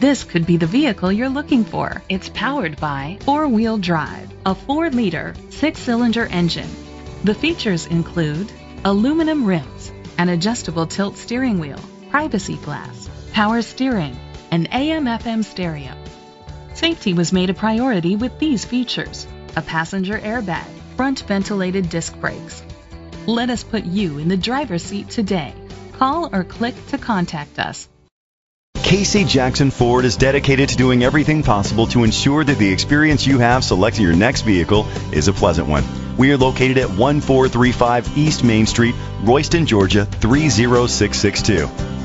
This could be the vehicle you're looking for. It's powered by four-wheel drive, a 4-liter, 6-cylinder engine. The features include aluminum rims, an adjustable tilt steering wheel, privacy glass, power steering, and AM/FM stereo. Safety was made a priority with these features: a passenger airbag, front ventilated disc brakes. Let us put you in the driver's seat today. Call or click to contact us. Casey Jackson Ford is dedicated to doing everything possible to ensure that the experience you have selecting your next vehicle is a pleasant one. We are located at 1435 East Main Street, Royston, Georgia 30662.